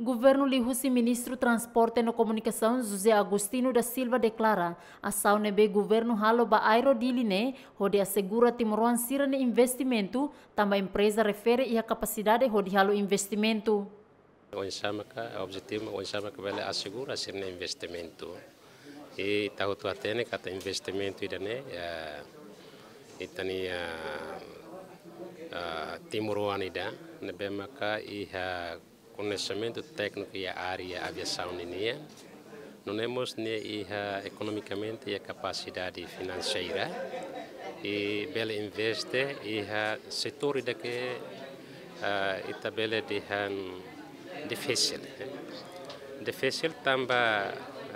Governo lihusi Ministro Transporte e Comunicação José Agostinho da Silva declara ação nebe governo halo ba Aerodili ne hode assegura Timoruan sirane investimento, também empresa refere e a capacidade hode halo investimento. O objetivo o bele assegura sirne investimento e tahu tu atene kata investimento idane itani Timoruan ida nebe maka iha conhecimento técnico e a área aviação ninia, não temos nem economicamente a capacidade financeira e bela investe e a setor da que ita bela difícil também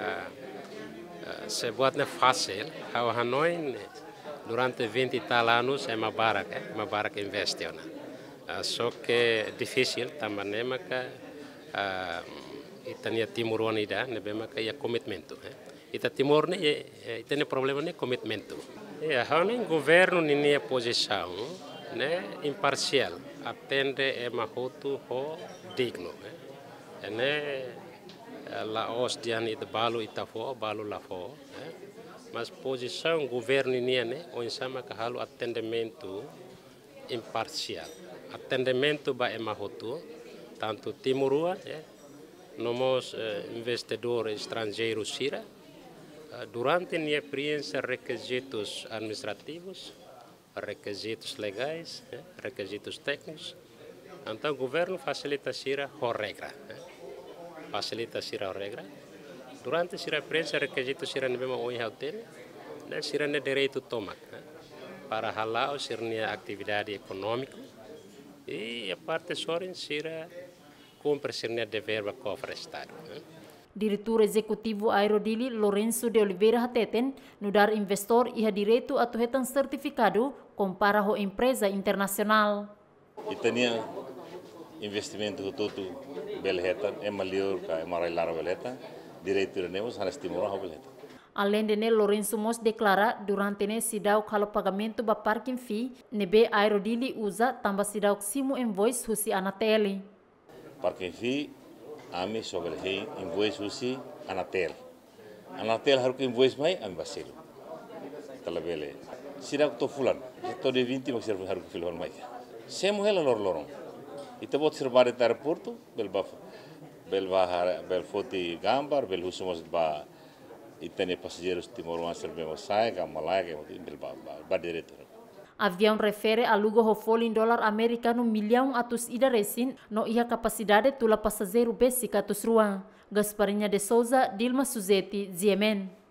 se buat na fácil how Hanoi durante 20 tal anos é uma barca investe só que difícil também maka itania Timoruan ida nebe maka ia commitmento ita Timor ne itania problema ne commitmento Hanoi governo ninia posição né imparcial atende mahotu ho digno né la os dian ita balu ita fo balu la fo mas posição governo ninia ne o insama ka halu atendimento imparcial atendimento ba emahotu tanto Timoruan nomos investidores estrangeiros sira durante minha experiência requisitos administrativos requisitos legais requisitos técnicos então o governo facilita sira a regra facilita sira a regra durante sira experiência requisitos sira nem mesmo oi hotel né sira ne direito tomak para halau sirnia atividade econômica e a parte sorin sira cumpre sirnia dever ba cofre estado. Diretor Executivo Aerodili Lourenço de Oliveira Hateten no dar investor e direito a tuhetan certificado compara ho empresa internacional. E tinha investimento todo belheta é maior que é maior belheta direito nemos hanas Timoruan belheta. Além de Lourenço Mos declara durante ne sidau kalau pagamento ba parking fee nebe Aerodili usa tamba sidau simu invoice husi Anatel. Parking fee ami sobre hei invoice husi Anatel. Anatel harus invoice mai ami basilo. Talabele. Sidau to fulan. To de 20 mas harus filon mai. Semu hela lorong. Ita bot sirbare ta aeroporto bel foti gambar bel husumos ba itene passageiros Timoruan servemos sai gamalaga ba direito. Avião refere a lugo ho folin dolar americano milhão atus ida resin no ia capacidade tula passageiro basic atus ruang. Gasparinha de Souza, Dilma Suzeti, Ziemen.